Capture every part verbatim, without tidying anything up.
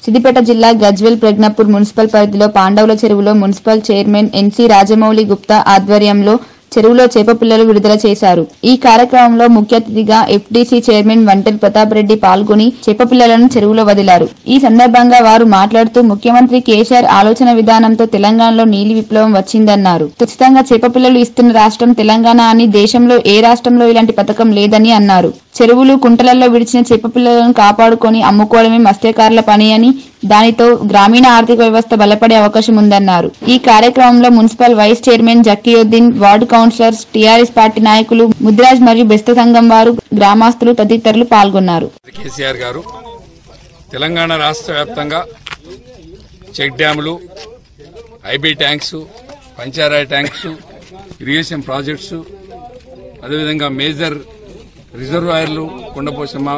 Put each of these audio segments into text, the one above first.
సిద్దిపేట జిల్లా గజ్వేల్ ప్రజ్ఞాపూర్ మున్సిపల్ పరిధిలో పాండవుల చెరువులో municipal chairman NC Rajamouli Gupta ఆధ్వర్యంలో చెరువులో చేప పిల్లలు విడుదల చేశారు. ఈ కార్యక్రమంలో ముఖ్య అతిథిగా ఎఫ్డీసీ చైర్మన్ వంటెల్ ప్రతాప్ రెడ్డి పాల్గొని చేప పిల్లలను చెరువులో వదిలారు. ఈ సందర్భంగా వారు మాట్లాడుతూ ముఖ్యమంత్రి కేసీఆర్ ఆలోచన విధానంతో తెలంగాణలో నీలి విప్లవం వచ్చిందన్నారు. ఖచ్చితంగా చేప పిల్లలు ఇస్తున్న రాష్ట్రం తెలంగాణ అని, దేశంలో ఏ రాష్ట్రంలో ఇలాంటి పథకం లేదని అన్నారు. చెరువులు కుంటలలో విడిచిన చేప పిల్లలను కాపాడుకొని అమ్ముకోవడమే మత్స్యకారుల పని అని, దానితో గ్రామీణ ఆర్థిక వ్యవస్థ బలపడే అవకాశం ఉందన్నారు. ఈ కార్యక్రమంలో municipal vice chairman Zakiuddin, ward councillors, TRS party నాయకులు, ముద్రాజ్ మరియు బెస్త సంఘం వారు, గ్రామస్తులు తదితరులు పాల్గొన్నారు. కేసీఆర్ గారు తెలంగాణ రాష్ట్ర వ్యాప్తంగా చెక్ డ్యాములు, ఐబీ ట్యాంక్స్, పంచారాయ ట్యాంక్స్, ఇరిగేషన్ ప్రాజెక్ట్స్, అదేవిధంగా మేజర్ రిజర్వాయర్లు, కొండపోశమ్మ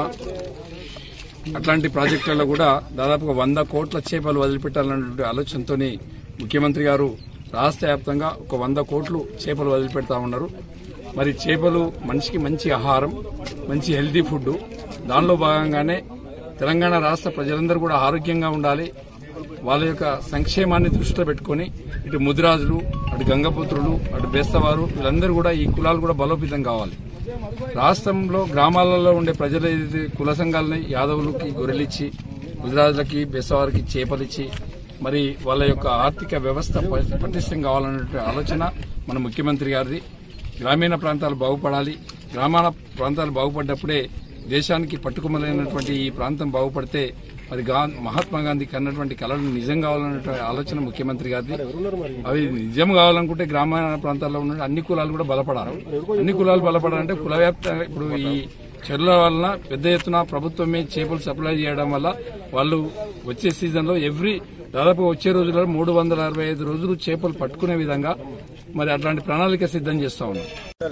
అట్లాంటి ప్రాజెక్టులలో కూడా దాదాపుగా వంద కోట్ల చేపలు వదిలిపెట్టాలన్నటువంటి ఆలోచనతో ముఖ్యమంత్రి గారు రాష్ట్ర వ్యాప్తంగా ఒక వంద కోట్లు చేపలు వదిలిపెడతా ఉన్నారు. మరి చేపలు మనిషికి మంచి ఆహారం, మంచి హెల్తీ ఫుడ్. దానిలో భాగంగానే తెలంగాణ రాష్ట్ర ప్రజలందరూ కూడా ఆరోగ్యంగా ఉండాలి, వాళ్ళ యొక్క సంక్షేమాన్ని దృష్టిలో పెట్టుకుని ఇటు ముదిరాజులు, అటు గంగపుత్రులు, అటు బేస్తవారు వీళ్ళందరూ కూడా ఈ కులాలు కూడా బలోపేతం కావాలి. రాష్ట్రంలో గ్రామాలలో ఉండే ప్రజల కుల సంఘాలని యాదవులకి గొర్రెలిచ్చి, ముదిరాజులకి బేస్తవారికి చేపలిచ్చి మరి వాళ్ళ యొక్క ఆర్థిక వ్యవస్థ పటిష్టం కావాలనే ఆలోచన మన ముఖ్యమంత్రి గారిది. గ్రామీణ ప్రాంతాలు బాగుపడాలి, గ్రామీణ ప్రాంతాలు బాగుపడ్డప్పుడే దేశానికి పట్టుకుమలైనటువంటి ఈ ప్రాంతం బాగుపడితే మరి మహాత్మా గాంధీ కన్నటువంటి కళలు నిజం కావాలనే ఆలోచన ముఖ్యమంత్రి గారిది. అవి నిజం కావాలనుకుంటే గ్రామీణ ప్రాంతాల్లో ఉన్న అన్ని కులాలు కూడా బలపడాలి. అన్ని కులాలు బలపడాలంటే కుల వ్యాప్తంగా ఇప్పుడు ఈ చెరువుల వలన పెద్ద ఎత్తున ప్రభుత్వమే చేపలు సప్లై చేయడం వల్ల వాళ్ళు వచ్చే సీజన్ లో ఎవ్రీ దాదాపు వచ్చే రోజుల్లో మూడు వందల అరవై ఐదు రోజులు చేపలు పట్టుకునే విధంగా మరి అట్లాంటి ప్రణాళిక సిద్దం చేస్తా ఉన్నాం.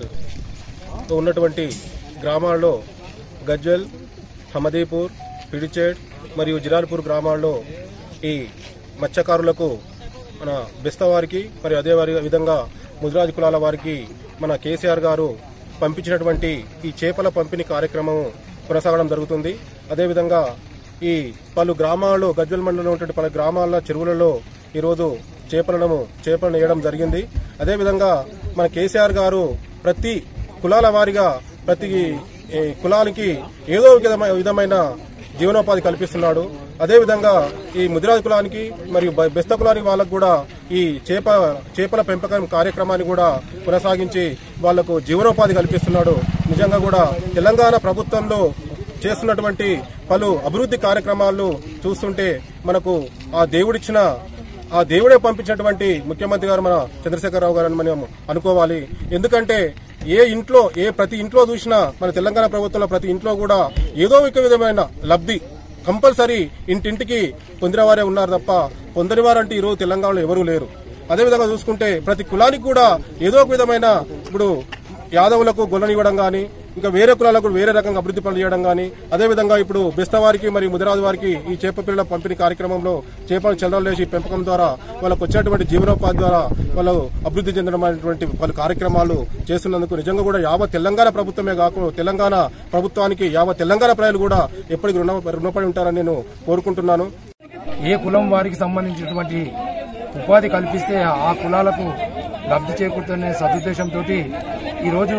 ఉన్నటువంటి గ్రామాల్లో గజ్వేల్, హమదీపూర్, పిడిచేడ్ మరియు జిరాల్పూర్ గ్రామాల్లో ఈ మత్స్యకారులకు మన బెస్తవారికి మరియు అదే విధంగా ముదిరాజు కులాల వారికి మన కేసీఆర్ గారు పంపించినటువంటి ఈ చేపల పంపిణీ కార్యక్రమం కొనసాగడం జరుగుతుంది. అదేవిధంగా ఈ పలు గ్రామాల్లో గజ్వేల్ మండలంలో ఉన్నటువంటి పలు గ్రామాల చెరువులలో ఈరోజు చేపలను చేపలను వేయడం జరిగింది. అదేవిధంగా మన కేసీఆర్ గారు ప్రతి కులాల వారిగా ప్రతి కులానికి ఏదో విధమైన జీవనోపాధి కల్పిస్తున్నాడు. అదేవిధంగా ఈ ముదిరాజు కులానికి మరియు బెస్త కులానికి వాళ్ళకు కూడా ఈ చేప చేపల పెంపకం కార్యక్రమాన్ని కూడా కొనసాగించి వాళ్లకు జీవనోపాధి కల్పిస్తున్నాడు. నిజంగా కూడా తెలంగాణ ప్రభుత్వంలో చేస్తున్నటువంటి పలు అభివృద్ధి కార్యక్రమాలను చూస్తుంటే మనకు ఆ దేవుడిచ్చిన ఆ దేవుడే పంపించినటువంటి ముఖ్యమంత్రి గారు మన చంద్రశేఖరరావు గారు అని మనం అనుకోవాలి. ఎందుకంటే ఏ ఇంట్లో ఏ ప్రతి ఇంట్లో చూసినా మన తెలంగాణ ప్రభుత్వంలో ప్రతి ఇంట్లో కూడా ఏదో ఒక విధమైన లబ్ధి కంపల్సరీ ఇంటింటికి పొందిన వారే ఉన్నారు తప్ప పొందని వారంటే ఈరోజు తెలంగాణలో ఎవరూ లేరు. అదేవిధంగా చూసుకుంటే ప్రతి కులానికి కూడా ఏదో ఒక విధమైన ఇప్పుడు యాదవులకు గొల్లనివ్వడం కానీ, ఇంకా వేరే కులాలకు వేరే రకంగా అభివృద్ధి పనులు చేయడం కానీ, అదేవిధంగా ఇప్పుడు బెస్తవారికి మరియు ముదిరాజు వారికి ఈ చేప పిల్లల పంపిణీ కార్యక్రమంలో చేపలు చల్లలు వేసి పెంపకం ద్వారా వాళ్ళకు వచ్చేటువంటి జీవనోపాధి ద్వారా వాళ్ళు అభివృద్ధి చెందడం అనేటువంటి పలు కార్యక్రమాలు చేస్తున్నందుకు నిజంగా కూడా యావత్ తెలంగాణ ప్రభుత్వమే కాకుండా తెలంగాణ ప్రభుత్వానికి యావత్ తెలంగాణ ప్రజలు కూడా ఎప్పటికీ రుణ రుణపడి ఉంటారని నేను కోరుకుంటున్నాను. ఏ కులం వారికి సంబంధించినటువంటి ఉపాధి కల్పిస్తే ఆ కులాలకు లబ్ధి చేకూరుతున్న సదుద్దేశంతో ఈరోజు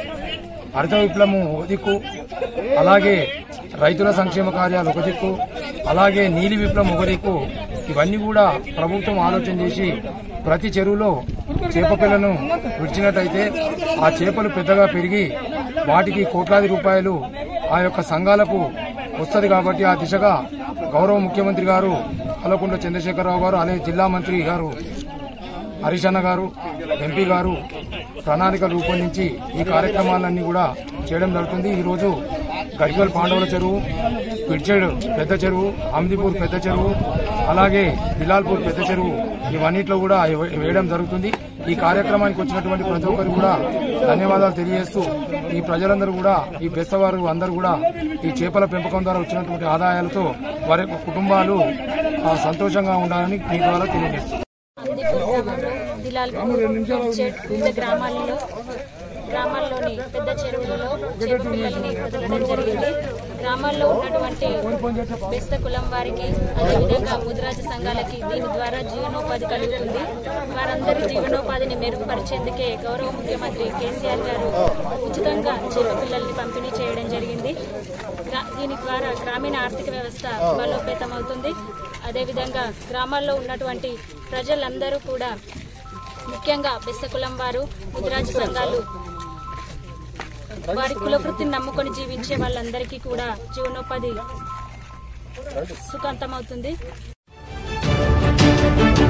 హరిత విప్లవం ఒక దిక్కు, అలాగే రైతుల సంక్షేమ కార్యాలు ఒక దిక్కు, అలాగే నీలి విప్లవం ఒక దిక్కు, ఇవన్నీ కూడా ప్రభుత్వం ఆలోచన చేసి ప్రతి చెరువులో చేప పిల్లను విడిచినట్టయితే ఆ చేపలు పెద్దగా పెరిగి వాటికి కోట్లాది రూపాయలు ఆ యొక్క సంఘాలకు వస్తుంది. కాబట్టి ఆ దిశగా గౌరవ ముఖ్యమంత్రి గారు కల్వకుంట్ల చంద్రశేఖరరావు గారు, అలాగే జిల్లా మంత్రి గారు హరీష్ అన్న గారు, ఎంపీ గారు ప్రణాళికలు రూపొందించి ఈ కార్యక్రమాలన్నీ కూడా చేయడం జరుగుతుంది. ఈరోజు గజ్వేల్ పాండవుల చెరువు, పిడ్చేడు పెద్ద చెరువు, హమదీపూర్ పెద్ద చెరువు, అలాగే బిలాల్పూర్ పెద్ద చెరువు ఇవన్నిట్లో కూడా వేయడం జరుగుతుంది. ఈ కార్యక్రమానికి వచ్చినటువంటి ప్రతి ఒక్కరు కూడా ధన్యవాదాలు తెలియజేస్తూ ఈ ప్రజలందరూ కూడా ఈ బెస్తవారు అందరూ కూడా ఈ చేపల పెంపకం ద్వారా వచ్చినటువంటి ఆదాయాలతో వారి కుటుంబాలు సంతోషంగా ఉండాలని మీ ద్వారా తెలియజేస్తారు. గ్రామాల్లో గ్రామాల్లోని పెద్ద చెరువులలో చేప పిల్లల్ని వదలడం జరిగింది. గ్రామాల్లో ఉన్నటువంటి బెస్త కులం వారికి అదేవిధంగా ముదిరాజ సంఘాలకి దీని ద్వారా జీవనోపాధి కలుగుతుంది. వారందరి జీవనోపాధిని మెరుగుపరిచేందుకే గౌరవ ముఖ్యమంత్రి కేసీఆర్ గారు ఉచితంగా చేప పిల్లల్ని పంపిణీ చేయడం జరిగింది. దీని ద్వారా గ్రామీణ ఆర్థిక వ్యవస్థ బలోపేతమవుతుంది. అదేవిధంగా గ్రామాల్లో ఉన్నటువంటి ప్రజలందరూ కూడా ముఖ్యంగా బెస్త కులం వారు, ముదిరాజ సంఘాలు వారి కుల వృత్తిని నమ్ముకొని జీవించే వాళ్ళందరికీ కూడా జీవనోపాధి సుఖాంతమవుతుంది.